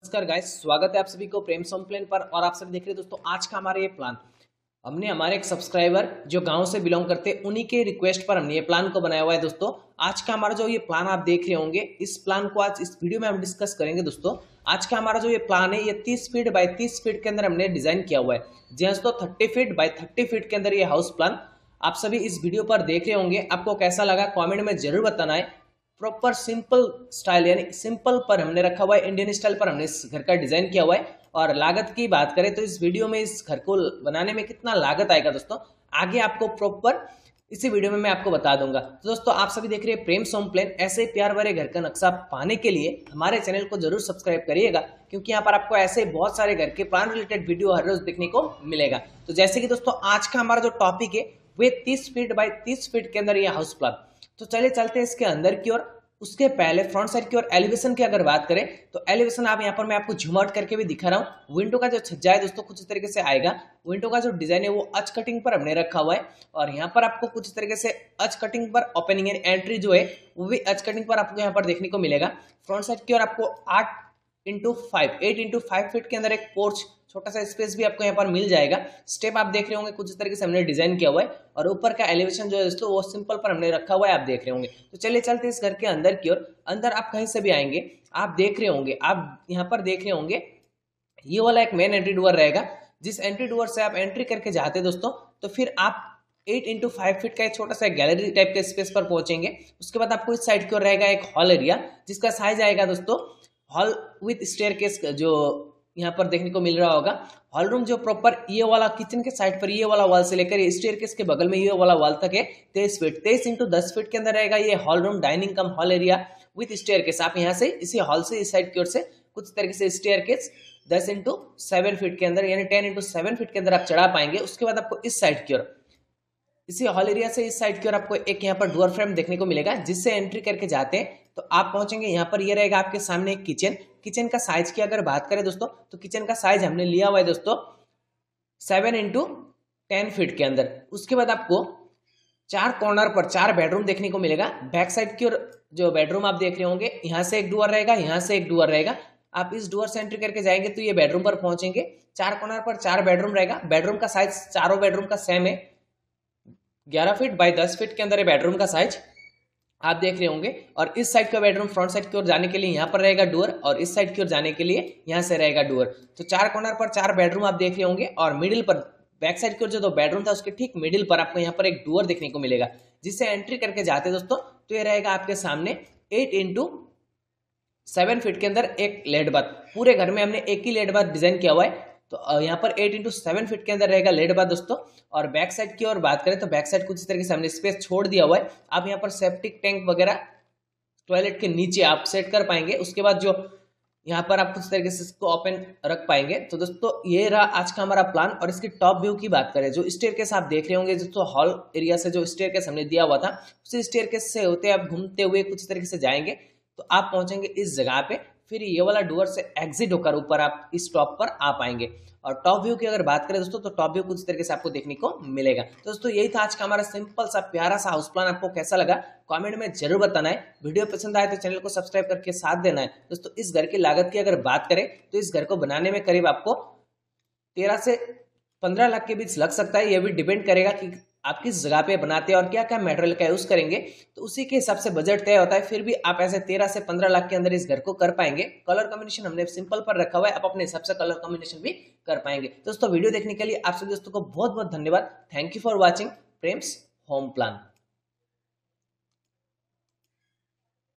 नमस्कार गाइस, स्वागत है आप सभी को प्रेम सॉन्ग प्लान पर। और आप सभी देख रहे हैं दोस्तों आज का हमारा ये प्लान हमने हमारे एक सब्सक्राइबर जो गांव से बिलोंग करते हैं उन्हीं के रिक्वेस्ट पर हमने ये प्लान को बनाया हुआ है। दोस्तों आज का हमारा जो ये प्लान आप देख रहे होंगे, इस प्लान को आज इस वीडियो में हम डिस्कस करेंगे। दोस्तों आज का हमारा जो ये प्लान है ये 30 फीट बाय 30 फीट के अंदर हमने डिजाइन किया हुआ है। जी हाँ दोस्तों, 30 फीट बाय 30 फीट के अंदर ये हाउस प्लान आप सभी इस वीडियो पर देख रहे होंगे। आपको कैसा लगा कॉमेंट में जरूर बताना है। प्रॉपर सिंपल स्टाइल यानी सिंपल पर हमने रखा हुआ है, इंडियन स्टाइल पर हमने इस घर का डिजाइन किया हुआ है। और लागत की बात करें तो इस वीडियो में इस घर को बनाने में कितना लागत आएगा दोस्तों आगे आपको प्रॉपर इसी वीडियो में मैं आपको बता दूंगा। तो दोस्तों आप सभी देख रहे हैं प्रेम सॉन्ग प्लान। ऐसे प्यार भरे घर का नक्शा पाने के लिए हमारे चैनल को जरूर सब्सक्राइब करिएगा, क्योंकि यहाँ पर आपको ऐसे बहुत सारे घर के प्लान रिलेटेड वीडियो हर रोज देखने को मिलेगा। तो जैसे कि दोस्तों आज का हमारा जो टॉपिक है वे 30 फीट बाय 30 फीट के अंदर ये हाउस प्लान। तो चलिए चलते हैं इसके अंदर की ओर। उसके पहले फ्रंट साइड की और एलिवेशन की अगर बात करें तो एलिवेशन आप यहाँ पर मैं आपको झूम आउट करके भी दिखा रहा हूँ। विंडो का जो छज्जा है दोस्तों कुछ इस तरीके से आएगा। विंडो का जो डिजाइन है वो अच कटिंग पर हमने रखा हुआ है, और यहाँ पर आपको कुछ तरीके से अच कटिंग पर ओपनिंग एंड एंट्री जो है वो भी अच कटिंग पर आपको यहाँ पर देखने को मिलेगा। फ्रंट साइड की और आपको 8x5 फीट के अंदर एक पोर्च छोटा सा स्पेस भी आपको यहाँ पर मिल जाएगा। स्टेप आप देख रहे होंगे कुछ इस तरीके से हमने डिजाइन किया हुआ है, और ऊपर का एलिवेशन जो है दोस्तों वो सिंपल पर हमने रखा हुआ है, आप देख रहे होंगे। तो चलिए चलते इस घर के अंदर की ओर। अंदर आप कहीं से भी आएंगे आप देख रहे होंगे, आप यहाँ पर देख रहे होंगे ये वाला एक मेन एंट्री डोर रहेगा। जिस एंट्री डोर से आप एंट्री करके जाते हैं दोस्तों तो फिर आप 8x5 फीट का एक छोटा सा गैलरी टाइप के स्पेस पर पहुंचेंगे। उसके बाद आपको इस साइड की ओर रहेगा एक हॉल एरिया, जिसका साइज आएगा दोस्तों हॉल विथ स्टेयरकेस जो यहाँ पर देखने को मिल रहा होगा। हॉल रूम जो प्रॉपर ये वाला किचन के साइड पर ये वाला वॉल से लेकर स्टेयरकेस के बगल में ये वाला वॉल तक है 23 फीट 23x10 फीट के अंदर रहेगा ये hall room dining cum hall area with staircase. आप यहाँ से इसी हॉल से इस साइड की ओर से कुछ तरीके से स्टेयरकेस 10x7 फीट के अंदर यानी 10x7 फीट के अंदर आप चढ़ा पाएंगे। उसके बाद आपको इस साइड की ओर इसी हॉल एरिया से इस साइड की ओर आपको एक यहाँ पर डोर फ्रेम देखने को मिलेगा, जिससे एंट्री करके जाते हैं तो आप पहुंचेंगे यहाँ पर। ये रहेगा आपके सामने एक किचन। किचन का साइज की अगर बात करें दोस्तों तो किचन का साइज हमने लिया हुआ है दोस्तों 7x10 फीट के अंदर। उसके बाद आपको 4 कॉर्नर पर 4 बेडरूम देखने को मिलेगा। बैक साइड की ओर जो बेडरूम आप देख रहे होंगे यहाँ से एक डोर रहेगा, यहाँ से एक डोर रहेगा। आप इस डोर से एंट्री करके जाएंगे तो ये बेडरूम पर पहुंचेंगे। 4 कॉर्नर पर 4 बेडरूम रहेगा। बेडरूम का साइज चारों बेडरूम का सेम है, 11 फीट बाय 10 फीट के अंदर है बेडरूम का साइज, आप देख रहे होंगे। और इस साइड का बेडरूम फ्रंट साइड की ओर जाने के लिए यहाँ पर रहेगा डोर, और इस साइड की ओर जाने के लिए यहाँ से रहेगा डोर। तो 4 कॉर्नर पर 4 बेडरूम आप देख रहे होंगे, और मिडिल पर बैक साइड की ओर जो 2 बेडरूम था उसके ठीक मिडिल पर आपको यहाँ पर एक डोर देखने को मिलेगा, जिससे एंट्री करके जाते दोस्तों तो ये रहेगा आपके सामने 8x7 फीट के अंदर एक लेड बाथ। पूरे घर में हमने एक ही लेड बाथ डिजाइन किया हुआ है, तो यहाँ पर 8x7 फीट के अंदर रहेगा लेड बाथ दोस्तों। और बैक साइड की ओर बात करें तो बैक साइड कुछ इस तरीके से हमने स्पेस छोड़ दिया हुआ है। आप यहाँ पर सेप्टिक टैंक वगैरह टॉयलेट के नीचे आप सेट कर पाएंगे। उसके बाद जो यहाँ पर आप कुछ तरीके से इसको ओपन रख पाएंगे। तो दोस्तों ये रहा आज का हमारा प्लान। और इसकी टॉप व्यू की बात करें, जो स्टेयरकेस आप देख रहे होंगे दोस्तों हॉल एरिया से जो स्टेयरकेस हमने दिया हुआ था उसी स्टेयरकेस से होते आप घूमते हुए कुछ तरीके से जाएंगे तो आप पहुंचेंगे इस जगह पे। फिर ये वाला डोर से एग्जिट होकर ऊपर आप इस टॉप पर आ पाएंगे। और टॉप व्यू की अगर बात करें दोस्तों तो टॉप व्यू कुछ तरीके से आपको देखने को मिलेगा। तो दोस्तों यही था आज का हमारा सिंपल सा प्यारा सा हाउस प्लान। आपको कैसा लगा कमेंट में जरूर बताना है। वीडियो पसंद आए तो चैनल को सब्सक्राइब करके साथ देना है। दोस्तों इस घर की लागत की अगर बात करें तो इस घर को बनाने में करीब आपको 13 से 15 लाख के बीच लग सकता है। यह भी डिपेंड करेगा कि आप किस जगह पे बनाते हैं और क्या क्या मटेरियल का यूज करेंगे, तो उसी के हिसाब से बजट तय होता है। फिर भी आप ऐसे 13 से 15 लाख के अंदर इस घर को कर पाएंगे। कलर कॉम्बिनेशन हमने सिंपल पर रखा हुआ है, आप अपने हिसाब से कलर कॉम्बिनेशन भी कर पाएंगे। दोस्तों वीडियो देखने के लिए आप सभी दोस्तों को बहुत बहुत धन्यवाद। Thank you for watching Prem's home plan.